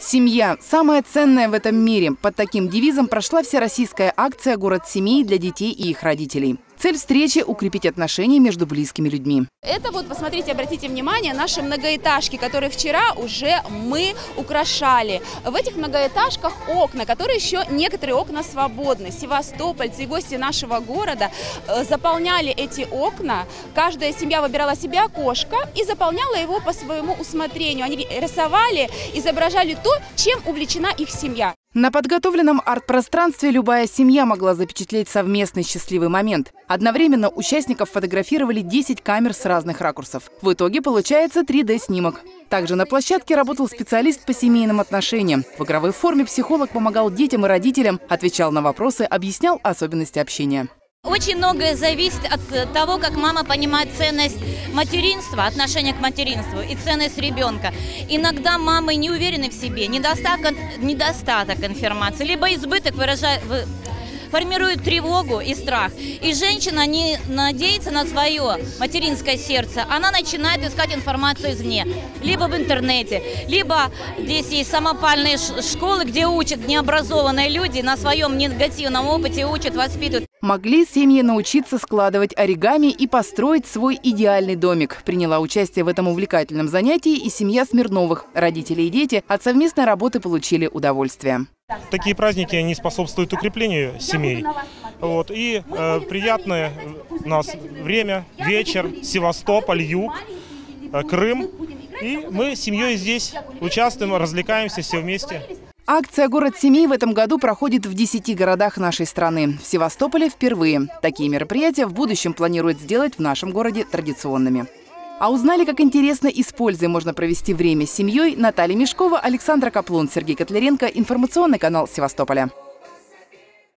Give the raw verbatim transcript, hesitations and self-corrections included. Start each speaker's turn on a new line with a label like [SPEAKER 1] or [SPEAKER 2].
[SPEAKER 1] Семья – самое ценное в этом мире. Под таким девизом прошла всероссийская акция «Город семей» для детей и их родителей. Цель встречи – укрепить отношения между близкими людьми.
[SPEAKER 2] Это вот, посмотрите, обратите внимание, наши многоэтажки, которые вчера уже мы украшали. В этих многоэтажках окна, которые еще некоторые окна свободны. Севастопольцы и гости нашего города заполняли эти окна. Каждая семья выбирала себе окошко и заполняла его по своему усмотрению. Они рисовали, изображали то, чем увлечена их семья.
[SPEAKER 1] На подготовленном арт-пространстве любая семья могла запечатлеть совместный счастливый момент. Одновременно участников фотографировали десять камер с разных ракурсов. В итоге получается три дэ снимок. Также на площадке работал специалист по семейным отношениям. В игровой форме психолог помогал детям и родителям, отвечал на вопросы, объяснял особенности общения.
[SPEAKER 3] Очень многое зависит от того, как мама понимает ценность материнства, отношение к материнству и ценность ребенка. Иногда мамы не уверены в себе, недостаток, недостаток информации, либо избыток выражает, формирует тревогу и страх. И женщина не надеется на свое материнское сердце, она начинает искать информацию извне, либо в интернете, либо здесь есть самопальные школы, где учат необразованные люди, на своем негативном опыте учат, воспитывают.
[SPEAKER 1] Могли семьи научиться складывать оригами и построить свой идеальный домик. Приняла участие в этом увлекательном занятии и семья Смирновых. Родители и дети от совместной работы получили удовольствие.
[SPEAKER 4] Такие праздники они способствуют укреплению семей. Вот. И э, приятное у нас время, вечер, Севастополь, юг, э, Крым. И мы с семьей здесь участвуем, развлекаемся все вместе.
[SPEAKER 1] Акция «Город семей» в этом году проходит в десяти городах нашей страны. В Севастополе впервые. Такие мероприятия в будущем планируют сделать в нашем городе традиционными. А узнали, как интересно и с пользой можно провести время с семьей, Наталья Мешкова, Александра Каплун, Сергей Котляренко. Информационный канал Севастополя.